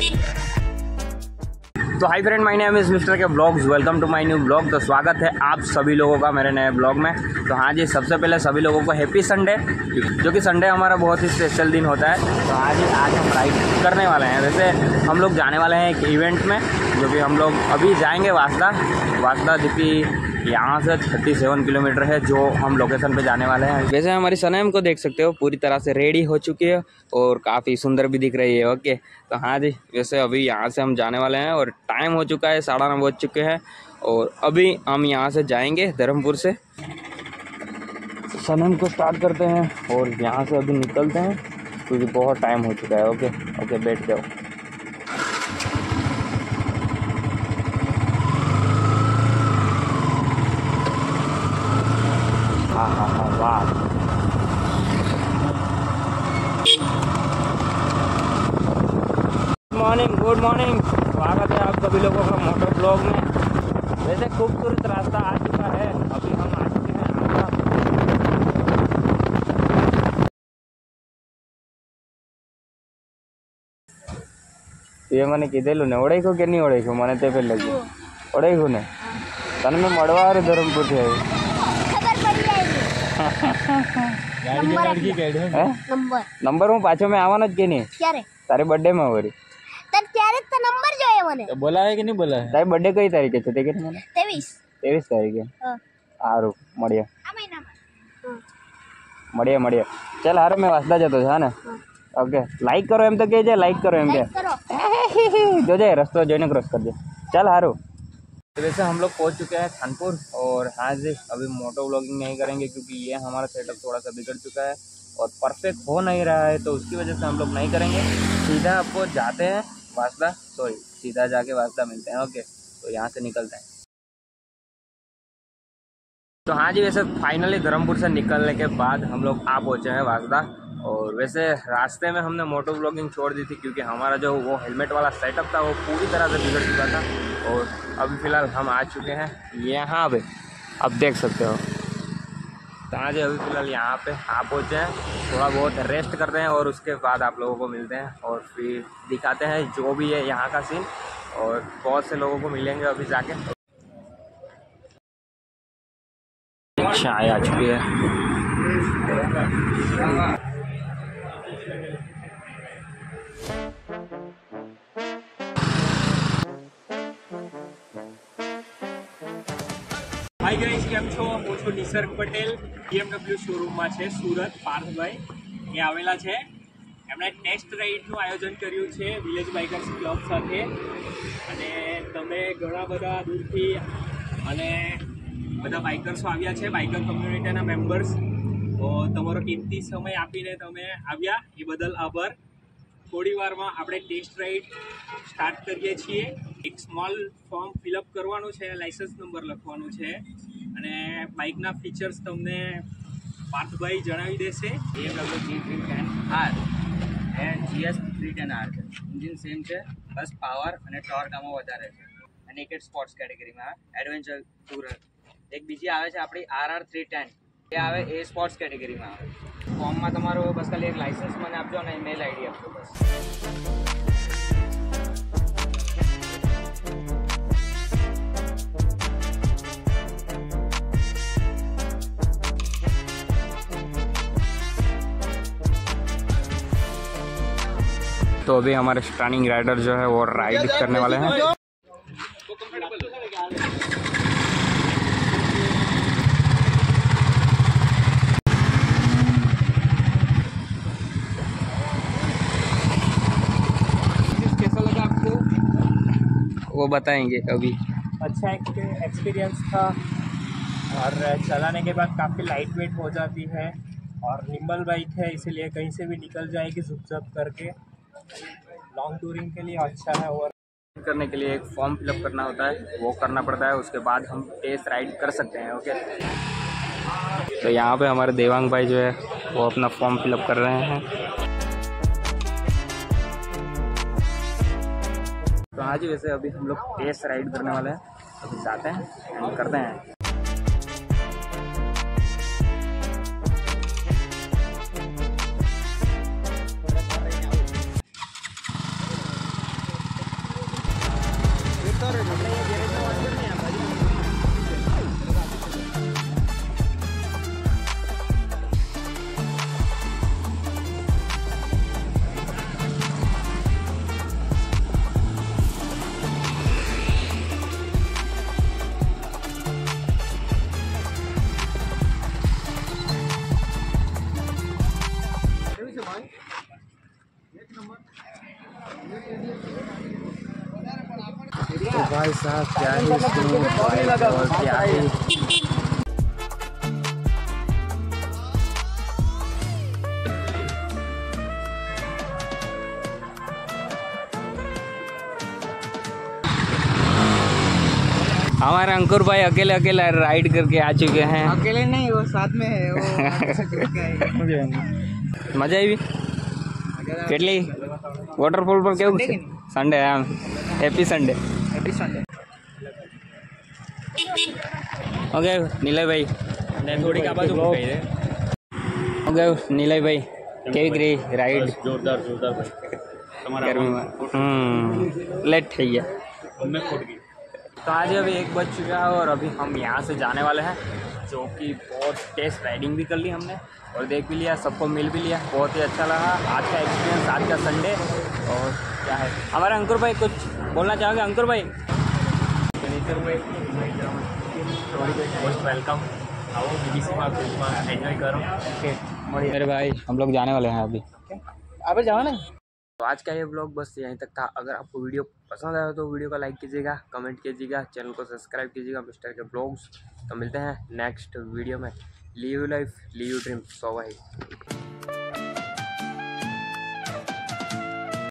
तो hi friend, my name is mister K blogs. Welcome to my new blog. तो स्वागत है आप सभी लोगों का मेरे नए ब्लॉग में। तो हाँ जी, सबसे पहले सभी लोगों को हैप्पी संडे, जो कि संडे हमारा बहुत ही स्पेशल दिन होता है। तो आज हम राइड करने वाले हैं। वैसे हम लोग जाने वाले हैं एक इवेंट में, जो कि हम लोग अभी जाएंगे वासदा, जो कि यहाँ से 37 किलोमीटर है, जो हम लोकेशन पे जाने वाले हैं। वैसे हमारी सनम को देख सकते हो, पूरी तरह से रेडी हो चुकी है और काफ़ी सुंदर भी दिख रही है। ओके, तो हाँ जी, वैसे अभी यहाँ से हम जाने वाले हैं और टाइम हो चुका है, 9:30 बज चुके हैं और अभी हम यहाँ से जाएंगे धर्मपुर से। सनम को स्टार्ट करते हैं और यहाँ से अभी निकलते हैं, क्योंकि बहुत टाइम हो चुका है। ओके, बैठ जाओ। हाँ, वाह। गुड मॉर्निंग, स्वागत है आप सभी लोगों का मोटर ब्लॉग में। वैसे खूबसूरत रास्ता आ चुका है, अभी हम आ चुके हैं आगरा। ये मैंने कीधेलू ने ओळख्યું કે નહીં ઓળખ્યું? મને તે પહેલા જ ઓળખ્યું ને તને મેં મળવા આવ્યો ધરમપુર થી આવી। નંબર હું પાછો મેં આવવાનો જ કે નહીં? ક્યારે? તારી બર્થડે માં વળી ત્યારે તો નંબર જોઈએ મને। તો બોલાવે કે નહીં બોલાવે? તારી બર્થડે કઈ તારીખે છે તે કે મને? 23 તારીખે। સારું, મળીએ આ મહિનામાં। મળીએ। ચાલ હારે, મેં વાસદા જતો છે। હા ને? ओके, लाइक करो एम तो कहे, लाइक करो एम के जो जाए रस्तो जो क्रॉस कर दे। चल हारो। तो वैसे हम लोग पहुंच चुके हैं खानपुर और हाँ जी, अभी मोटो व्लॉगिंग नहीं करेंगे क्योंकि ये हमारा सेटअप थोड़ा सा बिगड़ चुका है और परफेक्ट हो नहीं रहा है, तो उसकी वजह से हम लोग नहीं करेंगे। सीधा आपको जाते हैं वासदा, सीधा जाके वासदा मिलते हैं। ओके, तो यहाँ से निकलते हैं। तो हाँ जी, वैसे फाइनली धर्मपुर से निकलने के बाद हम लोग आ पहुँचे हैं वासदा। और वैसे रास्ते में हमने मोटो व्लॉगिंग छोड़ दी थी क्योंकि हमारा जो वो हेलमेट वाला सेटअप था वो पूरी तरह से बिगड़ चुका था। और अभी फ़िलहाल हम आ चुके हैं यहाँ पे, अब देख सकते हो। तो आज अभी फ़िलहाल यहाँ पे आ पहुँचे हैं, थोड़ा बहुत रेस्ट करते हैं और उसके बाद आप लोगों को मिलते हैं और फिर दिखाते हैं जो भी है यहाँ का सीन। और बहुत से लोगों को मिलेंगे अभी जाके। चाय आ चुकी है। હાય ગાઈસ, કેમ છો? હું છું નિસર્ગ પટેલ, BMW શોરૂમમાં છે સુરત। પાર્થભાઈ એ આવેલા છે, એમણે ટેસ્ટ રાઇડનું આયોજન કર્યું છે વિલેજ બાઇકર્સ ક્લબ સાથે। અને તમે ઘણા બધા દૂરથી અને બધા બાઇકર્સો આવ્યા છે, બાઇકર કમ્યુનિટીના મેમ્બર્સ। તો તમારો કિંમતી સમય આપીને તમે આવ્યા એ બદલ આભાર। થોડી વારમાં આપણે ટેસ્ટ રાઇડ સ્ટાર્ટ કરીએ છીએ। એક સ્મોલ ફોર્મ ફિલઅપ કરવાનું છે, લાઇસન્સ નંબર લખવાનું છે અને બાઇકના ફીચર્સ તમને પાર્થભાઈ જણાવી દેશે। BMW G310R and GS 310R છે। इंजिन सेम છે, બસ પાવર અને ટોર્ક આમાં વધારે છે। નેકેડ સ્પોર્ટ્સ કેટેગરીમાં એડવેન્ચર ટૂર। એક બીજી આવે છે આપણી RR 310, એ આવે એ સ્પોર્ટ્સ કેટેગરીમાં આવે। ફોર્મમાં તમારો બસ ખાલી એક લાઇસન્સ મને આપજો અને ઈમેલ આઈડી આપજો બસ। तो अभी हमारे स्टर्निंग राइडर जो है वो राइड करने वाले हैं। कैसा लगा आपको? वो बताएंगे अभी। अच्छा एक्सपीरियंस था और चलाने के बाद काफ़ी लाइट वेट हो जाती है और निम्बल बाइक है, इसीलिए कहीं से भी निकल जाएगी झुक करके। लॉन्ग टूरिंग के लिए अच्छा है। और करने के लिए एक फॉर्म फिलअप करना होता है, वो करना पड़ता है, उसके बाद हम टेस्ट राइड कर सकते हैं। ओके, तो यहाँ पे हमारे देवांग भाई जो है वो अपना फॉर्म फिलअप कर रहे हैं। तो आज वैसे अभी हम लोग टेस्ट राइड करने वाले हैं, अभी जाते हैं एंड करते हैं। तो भाई साहब क्या ही स्मूथ और क्या ही हमारे अंकुर भाई अकेले अकेले राइड करके आ चुके हैं। अकेले नहीं, वो साथ में है, वो आगे से जुड़ के आए। मजा आई કેટલી વોટરફોલ પર કેવું છે? સન્ડે આમ હેપી સન્ડે ઓકે નીલયભાઈ ને થોડીક આ બાજુ મૂકાઈ દે. ઓકે નીલયભાઈ કેવી રહી રાઈડ? જોરદાર ભાઈ. તમારા गर्मी लेट થઈ ગયા. मैं फूट गई. तो आज अभी 1 बज चुका है और अभी हम यहाँ से जाने वाले हैं, जो कि बहुत टेस्ट राइडिंग भी कर ली हमने और देख भी लिया, सबको मिल भी लिया, बहुत ही अच्छा लगा आज का एक्सपीरियंस, आज का संडे। और क्या है हमारे अंकुर भाई कुछ बोलना चाहोगे? अंकुर भाई मोस्ट वेलकम. आओ बीबीसी में एंजॉय करो. ओके मेरे भाई हम लोग जाने वाले हैं अभी। अबे जाओ ना। तो आज का ये ब्लॉग बस यहीं तक था। अगर आपको वीडियो पसंद आया तो वीडियो को लाइक कीजिएगा, कमेंट कीजिएगा, चैनल को सब्सक्राइब कीजिएगा मिस्टर के ब्लॉग्स। तो मिलते हैं नेक्स्ट वीडियो में। Live life live dream. So भाई